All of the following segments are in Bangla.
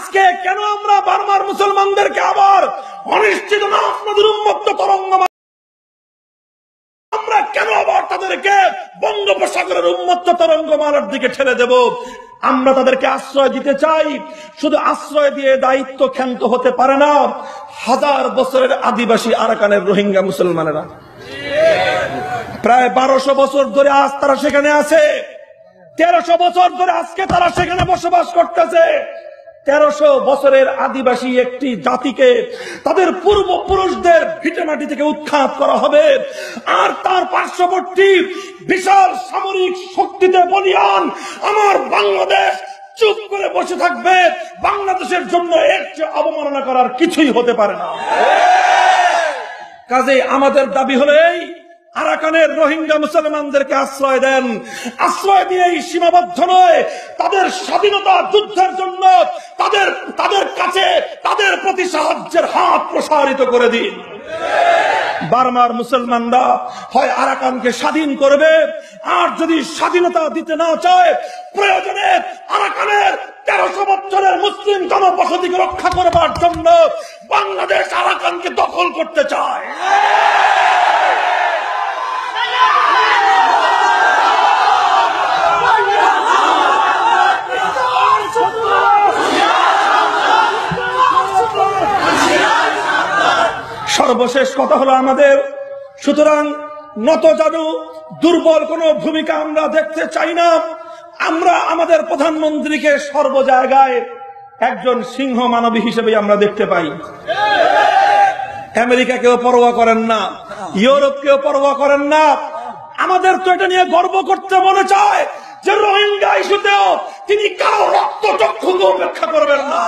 আজকে কেন আমরা বার্মার মুসলমানদেরকে আবার অনিশ্চিত না আপনাদের উন্মুক্ত তরঙ্গ, আমরা কেন আবার তাদেরকে বঙ্গোপসাগরের উন্মুক্ত তরঙ্গমালার দিকে ঠেলে দেব? আমরা তাদেরকে আশ্রয় দিতে চাই, শুধু আশ্রয় দিয়ে দায়িত্ব ক্ষান্ত হতে পারে না। 1000 বছরের আদিবাসী আরাকানের রোহিঙ্গা মুসলমানেরা প্রায় 1200 বছর ধরে আজ তারা সেখানে আছে। 1300 বছর ধরে আজকে তারা সেখানে বসবাস করতেছে। 1300 বছরের আদিবাসী একটি জাতিকে তাদের পূর্বপুরুষদের ভিটেমাটি থেকে উৎখাত করা হবে, আর তার পার্শ্ববর্তী বিশাল সামরিক শক্তিতে বলিয়ান আমার বাংলাদেশ চুপ করে বসে থাকবে? বাংলাদেশের জন্য এর চেয়ে অবমাননা করার কিছুই হতে পারে না। কাজে আমাদের দাবি হলো এই, আরাকানের রোহিঙ্গা মুসলমানদেরকে আশ্রয় দেন। আশ্রয় দিয়েই সীমাবদ্ধ নয়, তাদের স্বাধীনতা যুদ্ধের জন্য তাদের কাছে তাদের প্রতি সাহায্যের হাত প্রসারিত করে দিন। বার্মার মুসলমানরা হয় আরাকানকে স্বাধীন করবে, আর যদি স্বাধীনতা দিতে না চায়, প্রয়োজনে আরাকানের 1300 বছরের মুসলিম জনবসতিকে রক্ষা করবার জন্য বাংলাদেশ আরাকানকে দখল করতে চায়। সর্বশেষ কথা হলো আমাদের, সুতরাং নতজানু দুর্বল কোন ভূমিকা আমরা দেখতে চাই না। আমরা আমাদের প্রধানমন্ত্রীকে সর্ব জায়গায় একজন সিংহ মানবী হিসেবে আমরা দেখতে পাই। আমেরিকাকেও পরোয়া করেন না, ইউরোপকেও পরোয়া করেন না। আমাদের তো এটা নিয়ে গর্ব করতে মনে চায় যে রোহিঙ্গা ইস্যুতেও তিনি কারো রক্তচক্ষুকে উপেক্ষা করবেন না।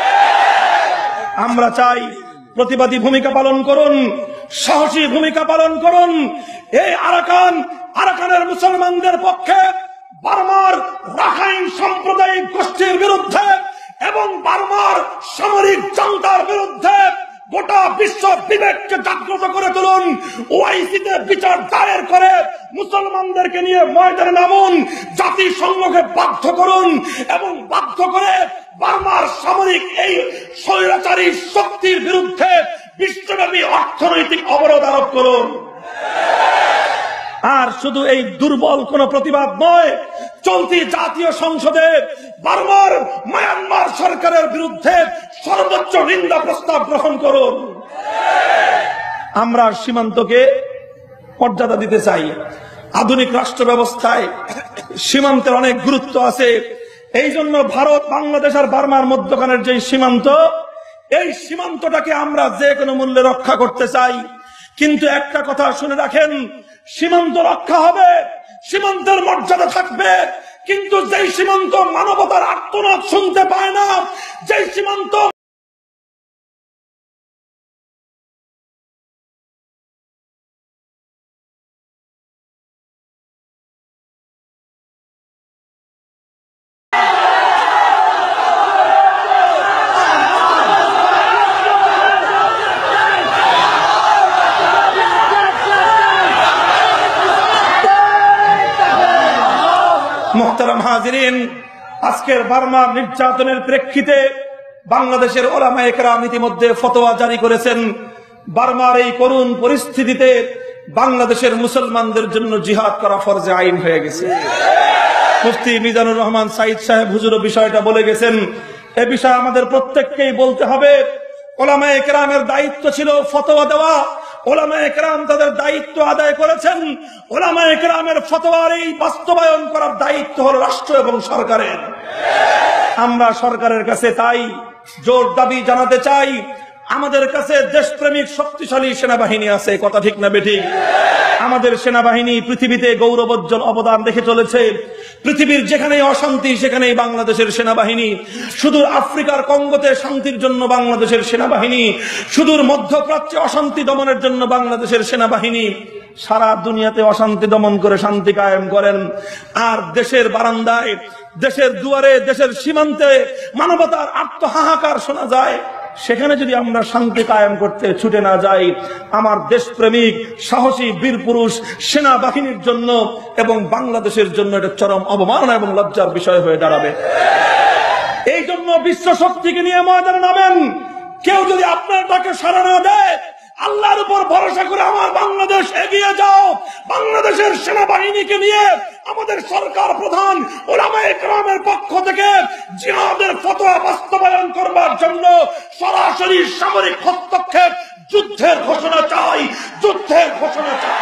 আমরা চাই প্রতিবাদী ভূমিকা পালন করুন, সাহসী ভূমিকা পালন করুন। এই আরাকানের মুসলমানদের পক্ষে, বার্মার রাখাইন সাম্প্রদায়িক গোষ্ঠীর বিরুদ্ধে এবং বার্মার সামরিক জান্তার বিরুদ্ধে গোটা বিশ্ব বিবেককে জাগ্রত করে তুলুন। ওআইসিতে বিচার দায়ের করে মুসলমানদেরকে নিয়ে ময়দানে নামুন, জাতিসংঘকে বাধ্য করুন এবং বাধ্য করে বার্মার সামরিক এই স্বৈরাচারী শক্তির বিরুদ্ধে বিশ্বব্যাপী অর্থনৈতিক অবরোধ আরোপ করুন। আর শুধু এই দুর্বল কোন প্রতিবাদ নয়, চলতি জাতীয় সংসদে বার্মার মায়ানমার সরকারের বিরুদ্ধে সর্বোচ্চ নিন্দা প্রস্তাব গ্রহণ করুন। আমরা সীমান্তকে মর্যাদা দিতে চাই। আধুনিক রাষ্ট্র ব্যবস্থায় সীমান্তের অনেক গুরুত্ব আছে। এই জন্য ভারত, বাংলাদেশ আর বার্মার মধ্যখানের যে সীমান্ত, এই সীমান্তটাকে আমরা যে কোনো মূল্যে রক্ষা করতে চাই। কিন্তু একটা কথা শুনে রাখেন, সীমান্ত রক্ষা হবে, সীমান্তের মর্যাদা থাকবে, কিন্তু যেই সীমান্ত মানবতার আর্তনাদ শুনতে পায় না, যেই সীমান্ত মুহতারাম হাজিরিন, আজকের বার্মার নির্যাতনের প্রেক্ষিতে বাংলাদেশের উলামায়ে কেরাম ইতিমধ্যে ফতোয়া জারি করেছেন। বার্মার এই করুণ পরিস্থিতিতে বাংলাদেশের মুসলমানদের জন্য জিহাদ করা ফরজে আইন হয়ে গেছে। মুফতি মিজানুর রহমান সাইদ সাহেব হুজুরও বিষয়টা বলে গেছেন। এ বিষয়ে আমাদের প্রত্যেককেই বলতে হবে। উলামায়ে কেরামের দায়িত্ব ছিল ফতোয়া দেওয়া, উলামায়ে কেরাম তাদের দায়িত্ব আদায় করেছেন। উলামায়ে কেরামের ফতোয়ার এই বাস্তবায়ন করার দায়িত্ব হলো রাষ্ট্র এবং সরকারের। আমরা সরকারের কাছে তাই জোর দাবি জানাতে চাই, আমাদের কাছে দেশপ্রেমিক শক্তিশালী সেনাবাহিনী আছে, কথা ঠিক না বেঠিক? আমাদের সেনাবাহিনী পৃথিবীতে গৌরবোজ্জ্বল অবদান রেখে চলেছে। পৃথিবীর যেখানেই অশান্তি সেখানেই বাংলাদেশের সেনাবাহিনী। সুদূর আফ্রিকার কঙ্গোতে শান্তির জন্য বাংলাদেশের সেনাবাহিনী, সুদূর মধ্যপ্রাচ্যে অশান্তি দমনের জন্য বাংলাদেশের সেনাবাহিনী। সারা দুনিয়াতে অশান্তি দমন করে শান্তি কায়েম করেন। আর দেশের বারান্দায়, দেশের দুয়ারে, দেশের সীমান্তে মানবতার আত্মহাহাকার শোনা যায়, সেখানে যদি আমরা শান্তি কায়েম করতে ছুটে না যাই, আমার দেশপ্রেমিক সাহসী বীর পুরুষ সেনাবাহিনীর জন্য এবং বাংলাদেশের জন্য এটা চরম অবমাননা এবং লজ্জার বিষয় হয়ে দাঁড়াবে। এই জন্য বিশ্ব শক্তিকে নিয়ে ময়দানে নামেন। কেউ যদি আপনার ডাকে সাড়া না দেয়, আল্লাহর উপর ভরসা করে আমার বাংলাদেশ এগিয়ে যাও। বাংলাদেশের সেনাবাহিনীকে নিয়ে আমাদের সরকার প্রধান উলামায়ে কেরামের পক্ষ থেকে জিহাদের ফতোয়া বাস্তবায়ন করবার জন্য সরাসরি সামরিক হস্তক্ষেপ, যুদ্ধের ঘোষণা চাই, যুদ্ধের ঘোষণা চাই।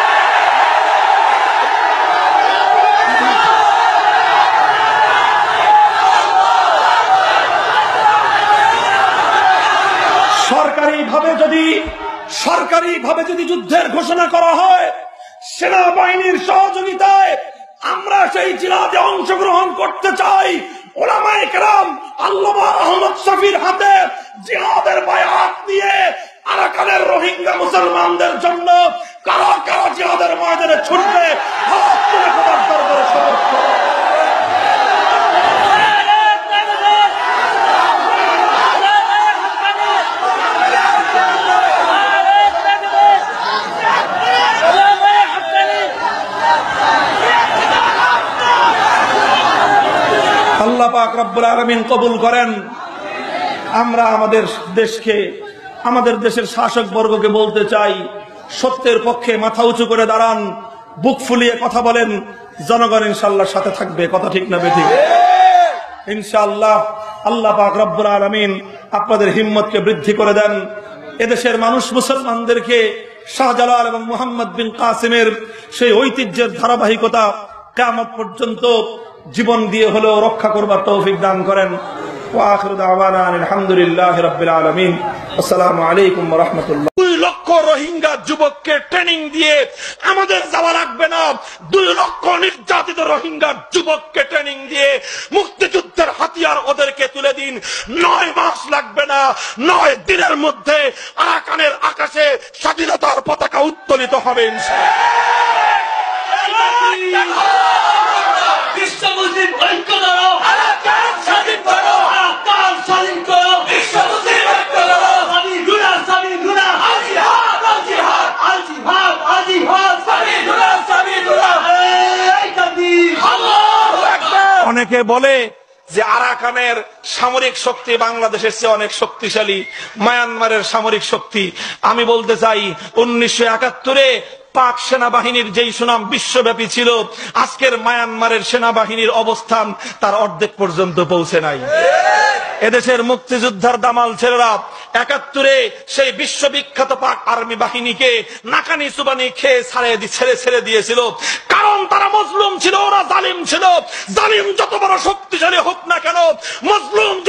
সরকারিভাবে যদি যুদ্ধের ঘোষণা করা হয়, সেনাবাহিনীর সহযোগিতায় আমরা সেই জিহাদে অংশগ্রহণ করতে চাই। উলামায়ে কেরাম আল্লামা আহমদ শফির হাতে জিহাদের বায়াত নিয়ে আরাকানের রোহিঙ্গা মুসলমানদের জন্য কারা কারা জিহাদের ময়দানে ছুটবে, হাত তুলে খোদার দরবারে শপথ করো। আল্লাহ পাক রব্বুল আলামিন কবুল করেন। আমরা আমাদের দেশকে, আমাদের দেশের শাসক বর্গকে বলতে চাই, সত্যের পক্ষে মাথা উঁচু করে দাঁড়ান, বুক ফুলিয়ে কথা বলেন, জনগণ ইনশাআল্লাহ সাথে থাকবে। কথা ঠিক না বেঠিক? ইনশাআল্লাহ আল্লাহ পাক রব্বুল আলামিন আপনাদের হিম্মতকে বৃদ্ধি করে দেন। এদেশের মানুষ মুসলমানদেরকে শাহজালাল এবং মুহাম্মদ বিন কাসিমের সেই ঐতিহ্যের ধারাবাহিকতা কিয়ামত পর্যন্ত জীবন দিয়ে হলেও রক্ষা করবার তৌফিক দান করেন। ওয়া আখিরু দাওয়ানা আলহামদুলিল্লাহি রাব্বিল আলামিন। আসসালামু আলাইকুম ওয়া রাহমাতুল্লাহ। 2 লক্ষ রোহিঙ্গা যুবককে ট্রেনিং দিয়ে আমাদের যাওয়া লাগবে না। 2 লক্ষ নির্যাতিত রোহিঙ্গা যুবককে ট্রেনিং দিয়ে মুক্তিযুদ্ধের হাতিয়ার ওদেরকে তুলে দিন। 9 মাস লাগবে না, 9 দিনের মধ্যে আরাকানের আকাশে স্বাধীনতার পতাকা উত্তোলিত হবে ইনশাআল্লাহ। বিশ্ব মুসলিম ঐক্য করো, আরাকান স্বাধীন করো, আরাকান স্বাধীন করো, বিশ্ব মুসলিম ঐক্য করো। সাবিলুনা সাবিলুনা, আল জিহাদ আল জিহাদ, আল জিহাদ আল জিহাদ, সাবিলুনা সাবিলুনা, এই তাকবীর, আল্লাহু আকবার। অনেকে বলে যে আরাকানের সামরিক শক্তি বাংলাদেশের চেয়ে অনেক শক্তিশালী, মায়ানমারের সামরিক শক্তি। আমি বলতে চাই 1971-এ পাক সেনাবাহিনীর যেই সুনাম বিশ্বব্যাপী ছিল, আজকের মায়ানমারের সেনাবাহিনীর অবস্থান তার অর্ধেক পর্যন্ত পৌঁছে নাই। এদেশের মুক্তিযোদ্ধার দামাল ছেলেরা 71-এ সেই বিশ্ববিখ্যাত পাক আর্মি বাহিনীকে নাকানি চুবানি খেয়ে ছেড়ে দিয়েছিল, কারণ তারা মজলুম ছিল, ওরা জালিম ছিল। জালিম যত বড় শক্তিশালী হোক না কেন, মজলুম